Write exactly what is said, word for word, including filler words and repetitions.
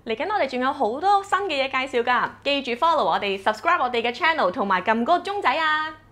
嚟緊我哋仲有好多新嘅嘢介紹㗎，記住 follow 我哋 ，subscribe 我哋嘅 channel 同埋撳嗰個鐘仔啊！